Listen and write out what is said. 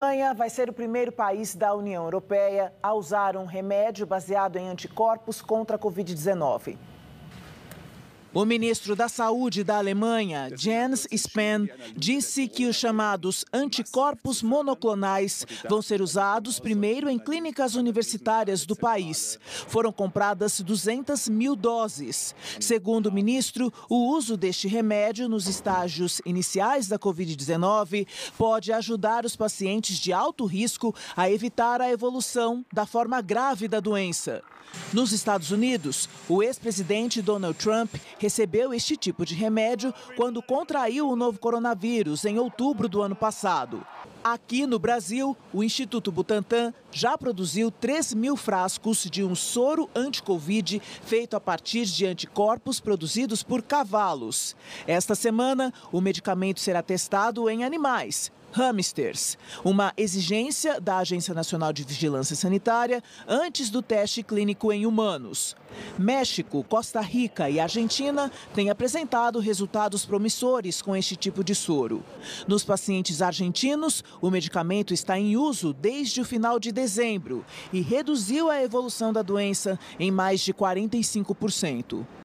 A Alemanha vai ser o primeiro país da União Europeia a usar um remédio baseado em anticorpos contra a Covid-19. O ministro da Saúde da Alemanha, Jens Spahn, disse que os chamados anticorpos monoclonais vão ser usados primeiro em clínicas universitárias do país. Foram compradas 200 mil doses. Segundo o ministro, o uso deste remédio nos estágios iniciais da Covid-19 pode ajudar os pacientes de alto risco a evitar a evolução da forma grave da doença. Nos Estados Unidos, o ex-presidente Donald Trump recebeu este tipo de remédio quando contraiu o novo coronavírus em outubro do ano passado. Aqui no Brasil, o Instituto Butantan já produziu 3 mil frascos de um soro anti-Covid feito a partir de anticorpos produzidos por cavalos. Esta semana, o medicamento será testado em animais, hamsters, uma exigência da Agência Nacional de Vigilância Sanitária antes do teste clínico em humanos. México, Costa Rica e Argentina têm apresentado resultados promissores com este tipo de soro. Nos pacientes argentinos, o medicamento está em uso desde o final de dezembro e reduziu a evolução da doença em mais de 45%.